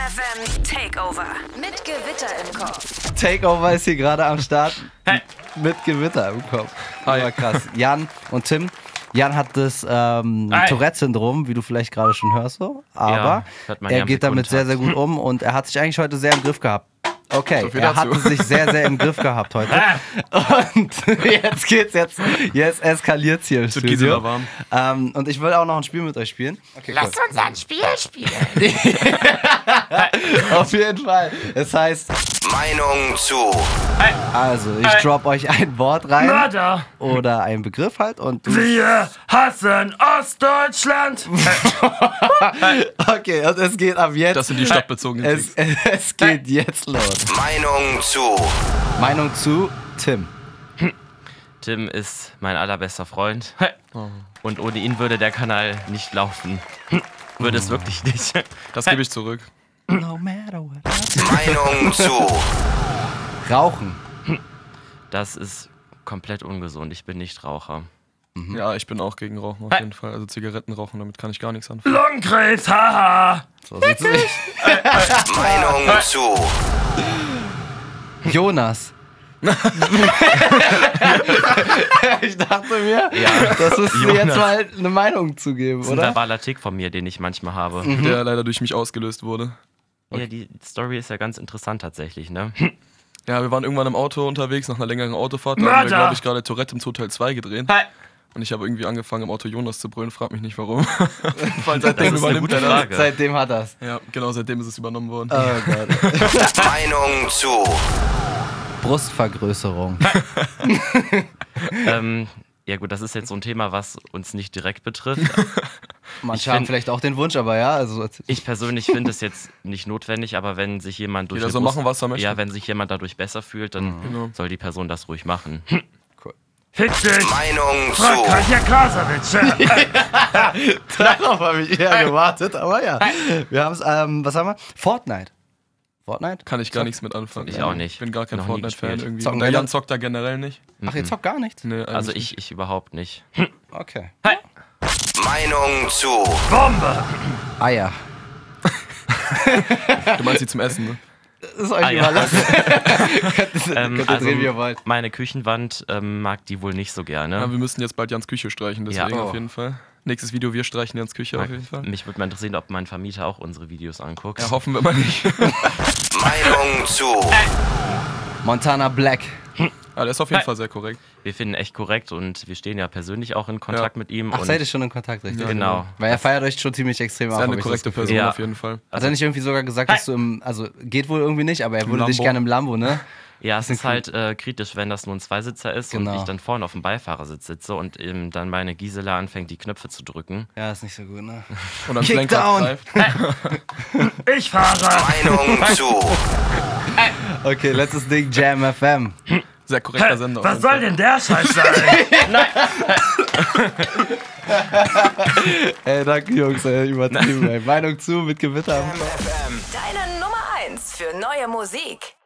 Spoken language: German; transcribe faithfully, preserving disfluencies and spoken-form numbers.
F M Takeover mit Gewitter im Kopf. Takeover ist hier gerade am Start Hey. mit Gewitter im Kopf. Hi. Aber krass. Jan und Tim. Jan hat das ähm, Hi. Tourette-Syndrom, wie du vielleicht gerade schon hörst, so. Aber Ja, hört man er ja am geht damit sehr, sehr Sekundentakt. gut um und er hat sich eigentlich heute sehr im Griff gehabt. Okay, So viel er dazu. hat sich sehr, sehr im Griff gehabt heute. Und jetzt geht's jetzt, jetzt eskaliert's hier im Wird Studio. Gisela warm. Ähm, und ich will auch noch ein Spiel mit euch spielen. Okay, Lass uns ein Spiel spielen. Auf jeden Fall. Es heißt, Meinung zu. also ich drop euch ein Wort rein Mörder! oder einen Begriff halt und du... Wir hassen Ostdeutschland! Okay, und es geht ab jetzt. Das sind die stadtbezogenen es, es geht jetzt los. Meinung zu. Meinung zu Tim. Tim ist mein allerbester Freund. Und ohne ihn würde der Kanal nicht laufen. Würde es wirklich nicht. Das gebe ich zurück. No matter what. Meinung zu. Rauchen. Das ist komplett ungesund. Ich bin nicht Raucher. Ja, ich bin auch gegen Rauchen auf jeden Fall. Also Zigaretten rauchen, damit kann ich gar nichts anfangen. Lungenkrebs, haha! So sieht's nicht. Meinung zu. Jonas. Ich dachte mir, Ja, das ist Jonas. jetzt mal eine Meinung zugeben, Das ist ein oder? verbaler Tick von mir, den ich manchmal habe. Der leider durch mich ausgelöst wurde. Ja, die Story ist ja ganz interessant tatsächlich, ne? Ja, wir waren irgendwann im Auto unterwegs, nach einer längeren Autofahrt. Da haben wir, Mörder! glaube ich, gerade Tourette im Hotel zwei gedreht. Und ich habe irgendwie angefangen, im Auto Jonas zu brüllen. Frag mich nicht, warum. Weil Das seitdem ist eine übernimmt gute er das. Frage. Seitdem hat er's. Ja, genau, seitdem ist es übernommen worden. Oh Gott. Meinung zu. Brustvergrößerung. ähm, ja gut, das ist jetzt so ein Thema, was uns nicht direkt betrifft. Manche Ich haben find- vielleicht auch den Wunsch, aber ja, also Ich persönlich finde es jetzt nicht notwendig, aber wenn sich jemand durch Jeder eine soll Brust- machen, was er möchte. Ja, wenn sich jemand dadurch besser fühlt, dann Genau. soll die Person das ruhig machen. cool. Fick dich! Meinung zu. Katja Krasavitsch! Darauf habe ich eher gewartet, aber ja. Wir haben es, ähm, was haben wir? Fortnite. Fortnite? Kann ich gar nichts mit anfangen. Ich auch nicht. Ich bin gar kein Noch nie Fortnite-Fan gespielt. irgendwie. Zocken Und der wir Jan dann? zockt da generell nicht. Ach, ihr zockt gar nichts? Nee, eigentlich Also nicht. ich, ich überhaupt nicht. Okay. Meinung zu. Bombe! Eier. Du meinst sie zum Essen, ne? Das ist euch Ah, ja. überlassen. könnt ihr, Ähm, könnt ihr also drehen, wie ihr wollt. meine Küchenwand ähm, mag die wohl nicht so gerne. Ja, wir müssen jetzt bald Jans Küche streichen, deswegen Ja. auf jeden Fall. Nächstes Video, wir streichen Jans Küche auf jeden Fall. Mich würde mal interessieren, ob mein Vermieter auch unsere Videos anguckt. Ja, hoffen wir mal nicht. Meinung zu. Montana Black. Ja, der ist auf jeden Fall sehr korrekt. Wir finden ihn echt korrekt und wir stehen ja persönlich auch in Kontakt Ja. mit ihm. Ach, und seid ihr schon in Kontakt, richtig? Ja, genau. Weil er feiert euch schon ziemlich extrem Ist ab. ja hab eine ich korrekte das Gefühl. Person Ja. auf jeden Fall. Hat er nicht irgendwie sogar gesagt, dass du im, also geht wohl irgendwie nicht, aber er würde dich Lambo. gerne im Lambo, ne? Ja, es Das ist ist halt äh, kritisch, wenn das nur ein Zweisitzer ist Genau. und ich dann vorne auf dem Beifahrersitz sitze und eben dann meine Gisela anfängt, die Knöpfe zu drücken. Ja, ist nicht so gut, ne? Und am Kick Lenkrad down. greift. Ich fahre! Meinung zu. Okay, letztes Ding, Jam F M. Sehr korrekter Sender. auf Was jeden soll Fall. denn der Scheiß sein? Ey, danke Jungs, ey, übertrieben, ey. Meinung zu mit Gewitter. Deine Nummer eins für neue Musik.